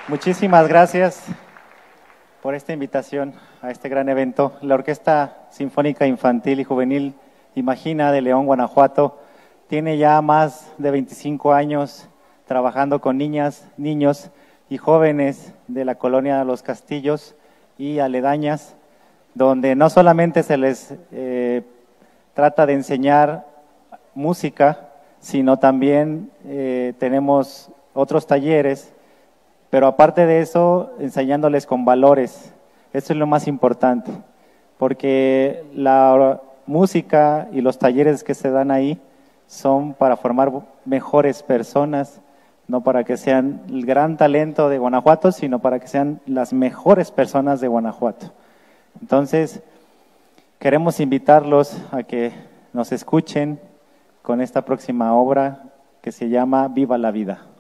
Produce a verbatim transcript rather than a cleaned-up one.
Muchísimas gracias por esta invitación a este gran evento. La Orquesta Sinfónica Infantil y Juvenil Imagina de León, Guanajuato, tiene ya más de veinticinco años trabajando con niñas, niños y jóvenes de la colonia Los Castillos y aledañas, donde no solamente se les eh, trata de enseñar música, sino también eh, tenemos otros talleres, pero aparte de eso, enseñándoles con valores. Eso es lo más importante, porque la música y los talleres que se dan ahí son para formar mejores personas, no para que sean el gran talento de Guanajuato, sino para que sean las mejores personas de Guanajuato. Entonces, queremos invitarlos a que nos escuchen con esta próxima obra que se llama Viva la Vida.